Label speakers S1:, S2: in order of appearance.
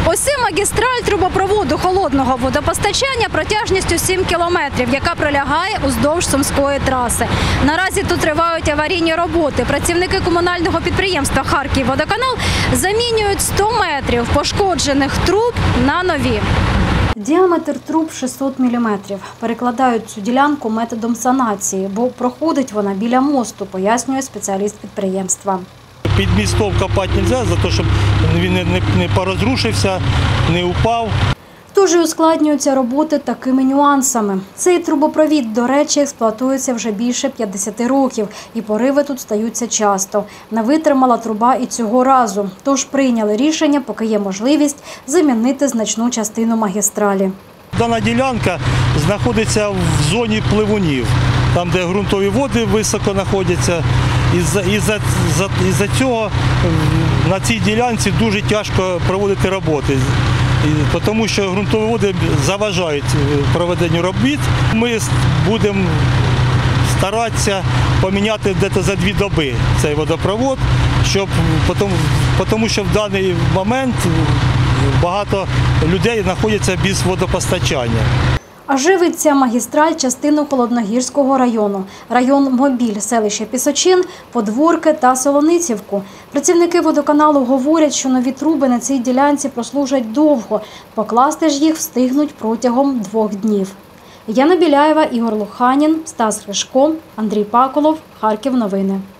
S1: Ось це магістраль трубопроводу холодного водопостачання протяжністю 7 кілометрів, яка пролягає уздовж Сумської траси. Наразі тут тривають аварійні роботи. Працівники комунального підприємства «Харківводоканал» замінюють 100 метрів пошкоджених труб на нові. Діаметр труб 600 мм. Перекладають цю ділянку методом санації, бо проходить вона біля мосту, пояснює спеціаліст підприємства.
S2: Під містом копати не можна, за те, щоб він не порозрушився, не упав.
S1: Тож і ускладнюються роботи такими нюансами. Цей трубопровід, до речі, експлуатується вже більше 50 років, і пориви тут стаються часто. Не витримала труба і цього разу, тож прийняли рішення, поки є можливість, замінити значну частину магістралі.
S2: Дана ділянка знаходиться в зоні пливунів, там, де ґрунтові води високо знаходяться. Із-за цього на цій ділянці дуже тяжко проводити роботи, тому що ґрунтові води заважають проведенню робіт. Ми будемо старатися поміняти десь за 2 доби цей водопровод, тому що в даний момент багато людей знаходяться без водопостачання.
S1: А живить ця магістраль частину Холодногірського району. Район Мобіль, селище Пісочин, Подворки та Солоницівку. Працівники водоканалу говорять, що нові труби на цій ділянці прослужать довго. Покласти ж їх встигнуть протягом 2 днів. Яна Біляєва, Ігор Луханін, Стас Гришко, Андрій Паколов, Харків новини.